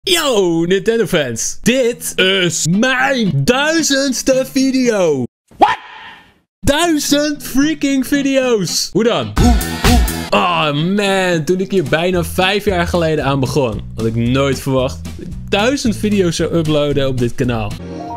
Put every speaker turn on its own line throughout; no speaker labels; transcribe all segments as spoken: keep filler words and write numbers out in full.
Yo, Nintendo fans. Dit is mijn duizendste video. What? Duizend freaking video's. Hoe dan? Hoe, hoe? Oh man, toen ik hier bijna vijf jaar geleden aan begon, had ik nooit verwacht dat ik duizend video's zou uploaden op dit kanaal.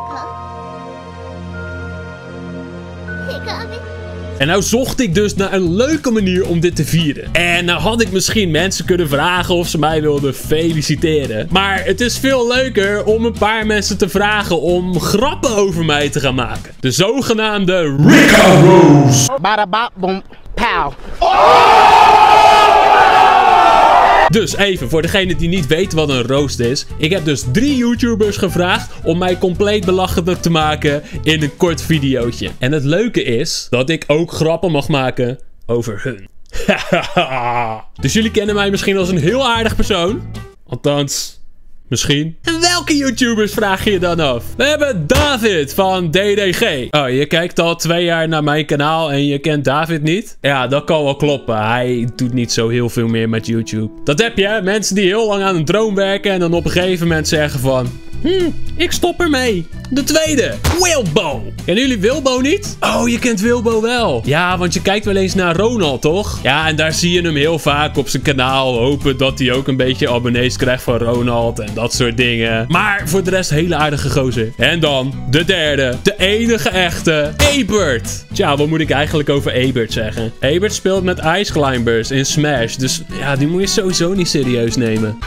En nou zocht ik dus naar een leuke manier om dit te vieren. En nou had ik misschien mensen kunnen vragen of ze mij wilden feliciteren. Maar het is veel leuker om een paar mensen te vragen om grappen over mij te gaan maken. De zogenaamde Ricka Roast.
Bada boom, pow.
Dus even, voor degene die niet weet wat een roast is. Ik heb dus drie YouTubers gevraagd om mij compleet belachelijk te maken in een kort videootje. En het leuke is dat ik ook grappen mag maken over hun. Dus jullie kennen mij misschien als een heel aardig persoon. Althans, misschien. En welke YouTubers vraag je je dan af? We hebben David van D D G. Oh, je kijkt al twee jaar naar mijn kanaal en je kent David niet? Ja, dat kan wel kloppen. Hij doet niet zo heel veel meer met YouTube. Dat heb je, hè? Mensen die heel lang aan een droom werken en dan op een gegeven moment zeggen van... Hm, ik stop ermee. De tweede, Wilbo. Kennen jullie Wilbo niet? Oh, je kent Wilbo wel. Ja, want je kijkt wel eens naar Ronald, toch? Ja, en daar zie je hem heel vaak op zijn kanaal. Hopen dat hij ook een beetje abonnees krijgt van Ronald en dat soort dingen. Maar voor de rest hele aardige gozer. En dan de derde, de enige echte, Ebert. Tja, wat moet ik eigenlijk over Ebert zeggen? Ebert speelt met Ice Climbers in Smash. Dus ja, die moet je sowieso niet serieus nemen.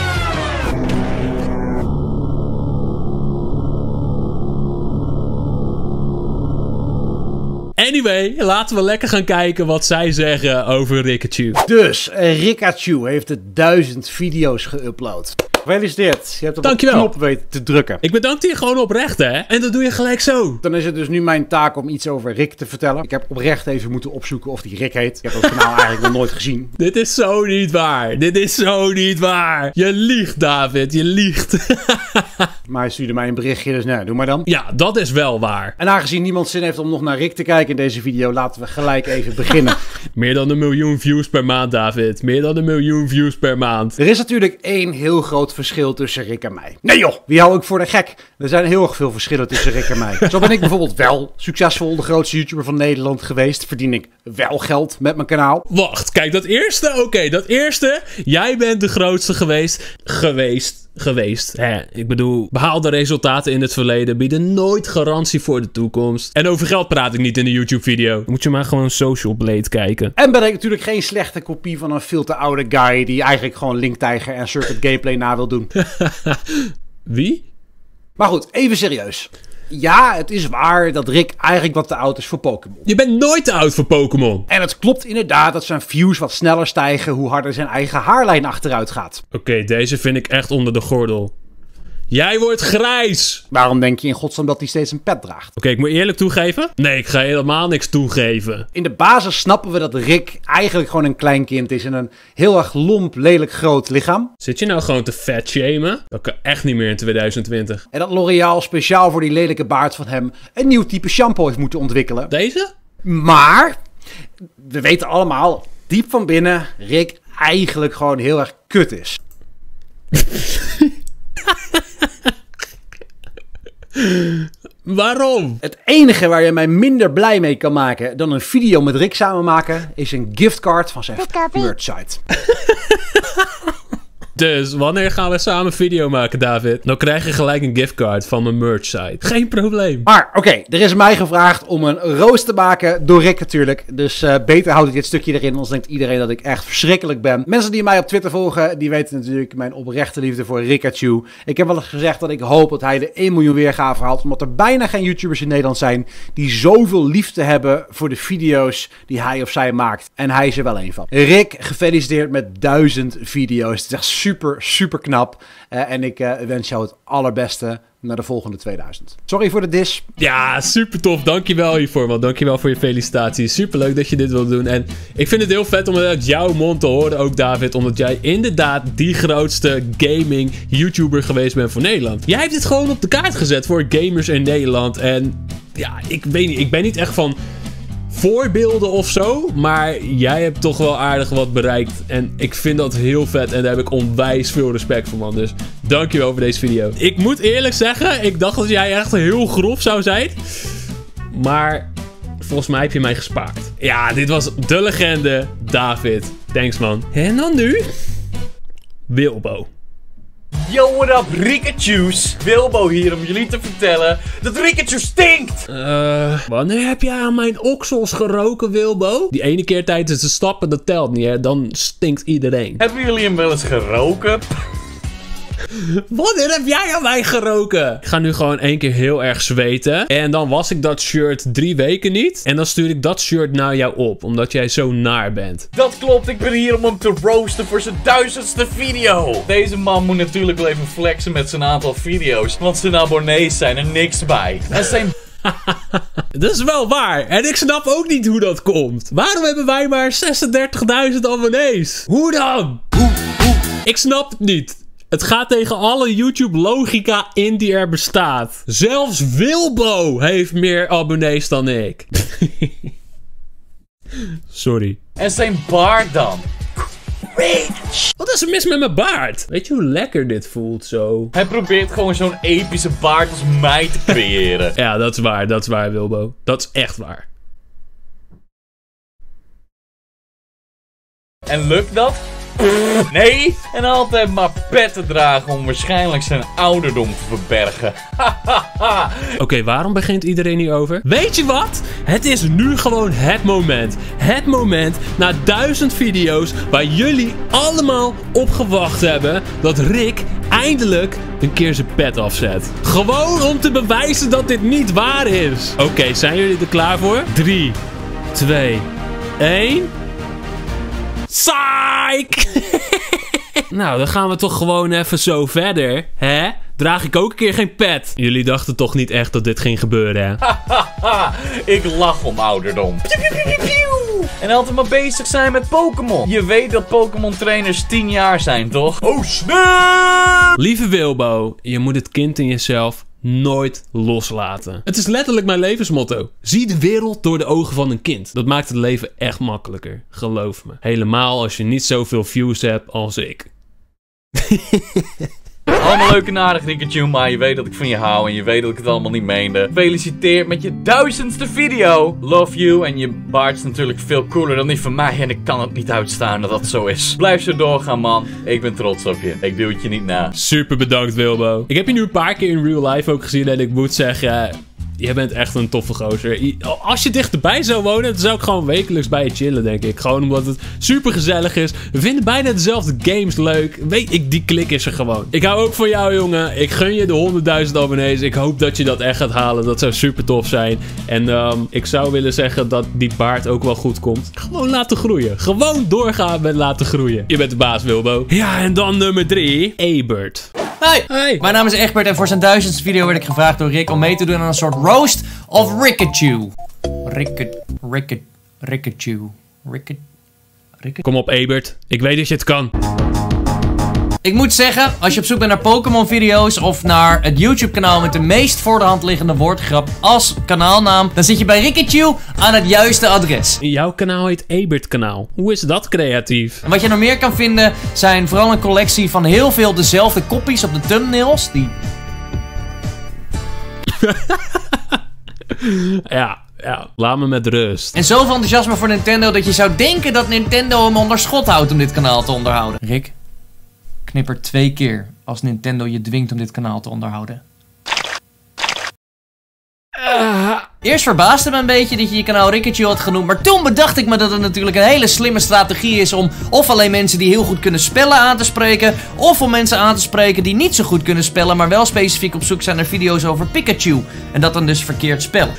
Anyway, laten we lekker gaan kijken wat zij zeggen over Rikachu.
Dus, uh, Rikachu heeft de duizend video's geüpload. Gefeliciteerd. Je hebt op de knop weten te drukken.
Ik bedank je gewoon oprecht, hè. En dat doe je gelijk zo.
Dan is het dus nu mijn taak om iets over Rick te vertellen. Ik heb oprecht even moeten opzoeken of die Rick heet. Ik heb dat kanaal eigenlijk nog nooit gezien.
Dit is zo niet waar. Dit is zo niet waar. Je liegt, David. Je liegt.
Maar hij stuurde mij een berichtje, dus nou, doe maar dan.
Ja, dat is wel waar.
En aangezien niemand zin heeft om nog naar Rick te kijken in deze video, laten we gelijk even beginnen.
Meer dan een miljoen views per maand, David. Meer dan een miljoen views per maand.
Er is natuurlijk één heel groot verschil tussen Rick en mij. Nee joh, wie hou ik voor de gek? Er zijn heel erg veel verschillen tussen Rick en mij. Zo ben ik bijvoorbeeld wel succesvol de grootste YouTuber van Nederland geweest. Verdien ik wel geld met mijn kanaal.
Wacht, kijk, dat eerste, oké, okay, dat eerste. Jij bent de grootste geweest. Geweest. Geweest. Hè, ik bedoel, behaalde resultaten in het verleden bieden nooit garantie voor de toekomst. En over geld praat ik niet in de YouTube-video. Moet je maar gewoon Social Blade kijken.
En ben ik natuurlijk geen slechte kopie van een veel te oude guy die eigenlijk gewoon Link Tiger en Circuit Gameplay na wil doen.
Wie?
Maar goed, even serieus. Ja, het is waar dat Rick eigenlijk wat te oud is voor Pokémon.
Je bent nooit te oud voor Pokémon.
En het klopt inderdaad dat zijn views wat sneller stijgen hoe harder zijn eigen haarlijn achteruit gaat.
Oké, okay, deze vind ik echt onder de gordel. Jij wordt grijs!
Waarom denk je in godsnaam dat hij steeds een pet draagt?
Oké, okay, ik moet eerlijk toegeven. Nee, ik ga helemaal niks toegeven.
In de basis snappen we dat Rick eigenlijk gewoon een klein kind is in een heel erg lomp, lelijk groot lichaam.
Zit je nou gewoon te fatshamen? Dat kan echt niet meer in tweeduizend twintig.
En dat L'Oreal speciaal voor die lelijke baard van hem een nieuw type shampoo heeft moeten ontwikkelen.
Deze?
Maar, we weten allemaal, diep van binnen, Rick eigenlijk gewoon heel erg kut is.
Waarom?
Het enige waar je mij minder blij mee kan maken dan een video met Rick samen maken, is een giftcard van zijn merchsite.
Dus, wanneer gaan we samen een video maken, David? Dan krijg je gelijk een giftcard van mijn merchsite. Geen probleem.
Maar, oké, okay, er is mij gevraagd om een roast te maken, door Rick natuurlijk. Dus uh, beter houd ik dit stukje erin, anders denkt iedereen dat ik echt verschrikkelijk ben. Mensen die mij op Twitter volgen, die weten natuurlijk mijn oprechte liefde voor Rikachu. Ik heb wel eens gezegd dat ik hoop dat hij de één miljoen weergave haalt, omdat er bijna geen YouTubers in Nederland zijn die zoveel liefde hebben voor de video's die hij of zij maakt. En hij is er wel één van. Rick, gefeliciteerd met duizend video's. Het is echt super. Super, super knap. Uh, en ik uh, wens jou het allerbeste naar de volgende tweeduizend. Sorry voor de dis.
Ja, super tof. Dankjewel hiervoor, man. Dankjewel voor je felicitaties. Super leuk dat je dit wilt doen. En ik vind het heel vet om het uit jouw mond te horen ook, David. Omdat jij inderdaad die grootste gaming YouTuber geweest bent voor Nederland. Jij hebt dit gewoon op de kaart gezet voor gamers in Nederland. En ja, ik weet niet. Ik ben niet echt van voorbeelden of zo. Maar jij hebt toch wel aardig wat bereikt. En ik vind dat heel vet. En daar heb ik onwijs veel respect voor, man. Dus dankjewel voor deze video. Ik moet eerlijk zeggen, ik dacht dat jij echt heel grof zou zijn. Maar volgens mij heb je mij gespaard. Ja, dit was de legende David. Thanks, man. En dan nu Wilbo.
Yo, what up, Rikachu's? Wilbo hier om jullie te vertellen dat Rikachu stinkt!
Uh, wanneer heb jij aan mijn oksels geroken, Wilbo? Die ene keer tijdens de stappen, dat telt niet, hè? Dan stinkt iedereen.
Hebben jullie hem wel eens geroken?
Wanneer heb jij aan mij geroken? Ik ga nu gewoon één keer heel erg zweten. En dan was ik dat shirt drie weken niet. En dan stuur ik dat shirt naar jou op. Omdat jij zo naar bent.
Dat klopt, ik ben hier om hem te roosten voor zijn duizendste video. Deze man moet natuurlijk wel even flexen met zijn aantal video's. Want zijn abonnees zijn er niks bij. En zijn...
Dat is wel waar. En ik snap ook niet hoe dat komt. Waarom hebben wij maar zesendertigduizend abonnees? Hoe dan? Hoe, hoe? Ik snap het niet. Het gaat tegen alle YouTube-logica in die er bestaat. Zelfs Wilbo heeft meer abonnees dan ik. Sorry.
En zijn baard dan?
Wat is er mis met mijn baard? Weet je hoe lekker dit voelt zo?
Hij probeert gewoon zo'n epische baard als mij te creëren.
Ja, dat is waar. Dat is waar, Wilbo. Dat is echt waar.
En lukt dat? Nee, en altijd maar petten dragen om waarschijnlijk zijn ouderdom te verbergen.
Oké, okay, waarom begint iedereen hierover? Weet je wat? Het is nu gewoon het moment. Het moment na duizend video's waar jullie allemaal op gewacht hebben dat Rick eindelijk een keer zijn pet afzet. Gewoon om te bewijzen dat dit niet waar is. Oké, okay, zijn jullie er klaar voor? drie, twee, één... Psych! Nou, dan gaan we toch gewoon even zo verder, hè? Draag ik ook een keer geen pet? Jullie dachten toch niet echt dat dit ging gebeuren, hè?
Ik lach om ouderdom. En altijd maar bezig zijn met Pokémon. Je weet dat Pokémon trainers tien jaar zijn, toch? Oh, snap!
Lieve Wilbo, je moet het kind in jezelf nooit loslaten. Het is letterlijk mijn levensmotto. Zie de wereld door de ogen van een kind. Dat maakt het leven echt makkelijker. Geloof me. Helemaal als je niet zoveel views hebt als ik.
Allemaal leuk en aardig, Rikachu, maar je weet dat ik van je hou en je weet dat ik het allemaal niet meende. Gefeliciteerd met je duizendste video. Love you, en je baard is natuurlijk veel cooler dan die van mij en ik kan het niet uitstaan dat dat zo is. Blijf zo doorgaan, man. Ik ben trots op je. Ik doe het je niet na.
Super bedankt, Wilbo. Ik heb je nu een paar keer in real life ook gezien en ik moet zeggen... Jij bent echt een toffe gozer. Als je dichterbij zou wonen, dan zou ik gewoon wekelijks bij je chillen, denk ik. Gewoon omdat het super gezellig is. We vinden bijna dezelfde games leuk. Weet ik, die klik is er gewoon. Ik hou ook van jou, jongen. Ik gun je de honderdduizend abonnees. Ik hoop dat je dat echt gaat halen. Dat zou super tof zijn. En um, ik zou willen zeggen dat die baard ook wel goed komt. Gewoon laten groeien. Gewoon doorgaan met laten groeien. Je bent de baas, Wilbo. Ja, en dan nummer drie. Ebert.
Hi. Hi, mijn naam is Egbert en voor zijn duizendste video werd ik gevraagd door Rick om mee te doen aan een soort roast of Rikachu. Ricket, Ricket, Rikachu, Ricket, Ricket.
Kom op, Ebert. Ik weet dat je het kan.
Ik moet zeggen, als je op zoek bent naar Pokémon video's of naar het YouTube kanaal met de meest voor de hand liggende woordgrap als kanaalnaam, dan zit je bij Rikachu aan het juiste adres.
Jouw kanaal heet Ebert kanaal. Hoe is dat creatief?
En wat je nog meer kan vinden zijn vooral een collectie van heel veel dezelfde koppies op de thumbnails. Die...
ja. Ja, laat me met rust.
En zoveel enthousiasme voor Nintendo dat je zou denken dat Nintendo hem onder schot houdt om dit kanaal te onderhouden. Rick, knipper twee keer als Nintendo je dwingt om dit kanaal te onderhouden. Uh. Eerst verbaasde me een beetje dat je je kanaal Rikachu had genoemd, maar toen bedacht ik me dat het natuurlijk een hele slimme strategie is om of alleen mensen die heel goed kunnen spellen aan te spreken, of om mensen aan te spreken die niet zo goed kunnen spellen, maar wel specifiek op zoek zijn naar video's over Pikachu. En dat dan dus verkeerd spellen.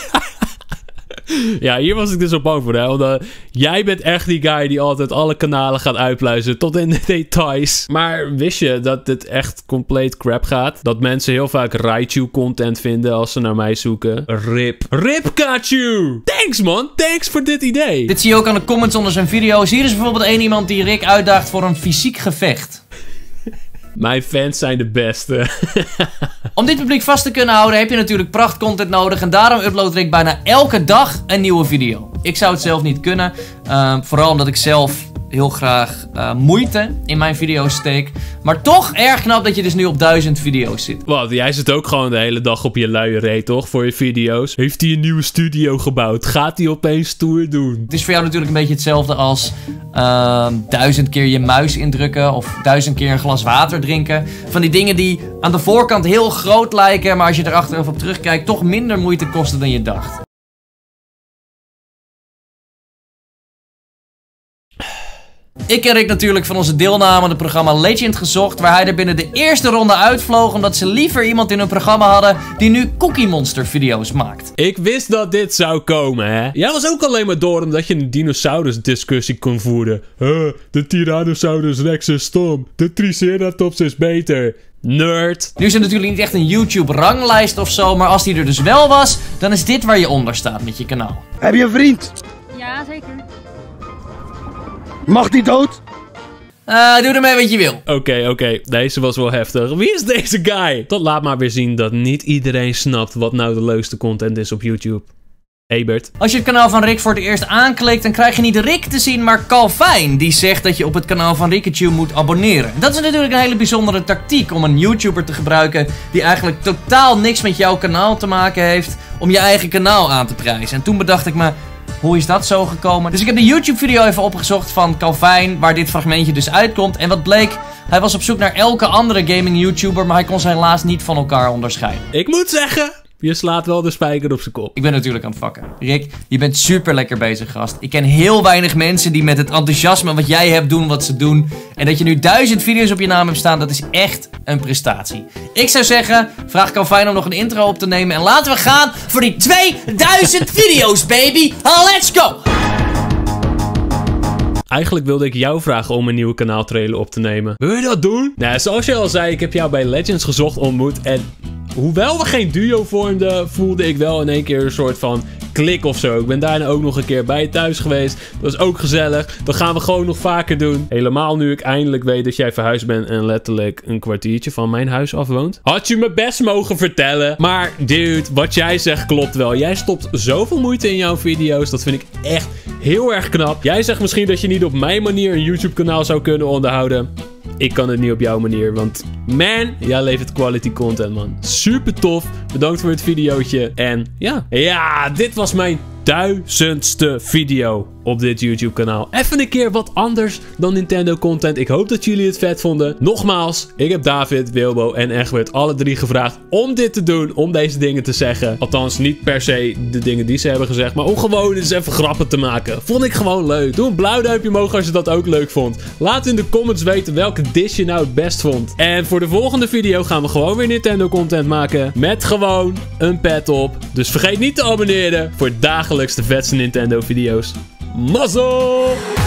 Ja, hier was ik dus op bang voor, hè. Want, uh, jij bent echt die guy die altijd alle kanalen gaat uitpluizen tot in de details. Maar wist je dat dit echt compleet crap gaat? Dat mensen heel vaak Raichu-content vinden als ze naar mij zoeken. Rip. Ripkachu! Thanks, man. Thanks voor dit idee.
Dit zie je ook aan de comments onder zijn video's. Hier is bijvoorbeeld één iemand die Rick uitdaagt voor een fysiek gevecht.
Mijn fans zijn de beste.
Om dit publiek vast te kunnen houden heb je natuurlijk prachtcontent nodig en daarom upload Rick bijna elke dag een nieuwe video. Ik zou het zelf niet kunnen. Uh, vooral omdat ik zelf heel graag uh, moeite in mijn video's steek. Maar toch erg knap dat je dus nu op duizend video's zit.
Wat, jij zit ook gewoon de hele dag op je luie reet, toch? Voor je video's. Heeft hij een nieuwe studio gebouwd? Gaat hij opeens stoer doen?
Het is voor jou natuurlijk een beetje hetzelfde als uh, duizend keer je muis indrukken of duizend keer een glas water drinken. Van die dingen die aan de voorkant heel groot lijken, maar als je er achteraf op terugkijkt toch minder moeite kosten dan je dacht. Ik ken Rick natuurlijk van onze deelname aan het programma Legend Gezocht, waar hij er binnen de eerste ronde uitvloog omdat ze liever iemand in hun programma hadden die nu Cookie Monster video's maakt.
Ik wist dat dit zou komen, hè. Jij was ook alleen maar door omdat je een dinosaurus discussie kon voeren. Huh, de Tyrannosaurus Rex is stom. De Triceratops is beter. Nerd.
Nu is het natuurlijk niet echt een YouTube-ranglijst of zo, maar als die er dus wel was, dan is dit waar je onder staat met je kanaal.
Heb je een vriend?
Ja, zeker.
Mag die dood?
Uh, doe ermee wat je wil.
Oké, okay, oké. Okay. Deze was wel heftig. Wie is deze guy? Dat laat maar weer zien dat niet iedereen snapt wat nou de leukste content is op YouTube. Ebert.
Als je het kanaal van Rick voor het eerst aanklikt, dan krijg je niet Rick te zien, maar Calvin. Die zegt dat je op het kanaal van Rikachu moet abonneren. Dat is natuurlijk een hele bijzondere tactiek om een YouTuber te gebruiken die eigenlijk totaal niks met jouw kanaal te maken heeft, om je eigen kanaal aan te prijzen. En toen bedacht ik me, hoe is dat zo gekomen? Dus ik heb de YouTube-video even opgezocht van Calvin, waar dit fragmentje dus uitkomt. En wat bleek, hij was op zoek naar elke andere gaming-YouTuber, maar hij kon ze helaas niet van elkaar onderscheiden.
Ik moet zeggen, je slaat wel de spijker op zijn kop.
Ik ben natuurlijk aan het vakken. Rick, je bent super lekker bezig, gast. Ik ken heel weinig mensen die met het enthousiasme wat jij hebt doen wat ze doen. En dat je nu duizend video's op je naam hebt staan, dat is echt een prestatie. Ik zou zeggen, vraag Calvin om nog een intro op te nemen. En laten we gaan voor die tweeduizend video's, baby. Let's go!
Eigenlijk wilde ik jou vragen om een nieuwe kanaaltrailer op te nemen. Wil je dat doen? Nou, zoals je al zei, ik heb jou bij Legends Gezocht ontmoet. En hoewel we geen duo vormden, voelde ik wel in één keer een soort van klik of zo. Ik ben daarna ook nog een keer bij je thuis geweest. Dat was ook gezellig. Dat gaan we gewoon nog vaker doen. Helemaal nu ik eindelijk weet dat jij verhuisd bent en letterlijk een kwartiertje van mijn huis af woont. Had je me best mogen vertellen. Maar dude, wat jij zegt klopt wel. Jij stopt zoveel moeite in jouw video's. Dat vind ik echt heel erg knap. Jij zegt misschien dat je niet op mijn manier een YouTube kanaal zou kunnen onderhouden. Ik kan het niet op jouw manier, want man, jij levert quality content, man. Super tof. Bedankt voor het videootje. En ja, ja, dit was mijn duizendste video op dit YouTube kanaal. Even een keer wat anders dan Nintendo content. Ik hoop dat jullie het vet vonden. Nogmaals, ik heb David, Wilbo en Egbert alle drie gevraagd om dit te doen. Om deze dingen te zeggen. Althans, niet per se de dingen die ze hebben gezegd. Maar om gewoon eens even grappen te maken. Vond ik gewoon leuk. Doe een blauw duimpje omhoog als je dat ook leuk vond. Laat in de comments weten welke dish je nou het best vond. En voor de volgende video gaan we gewoon weer Nintendo content maken. Met gewoon een pet op. Dus vergeet niet te abonneren voor dagelijks de vetste Nintendo video's. Mazzel!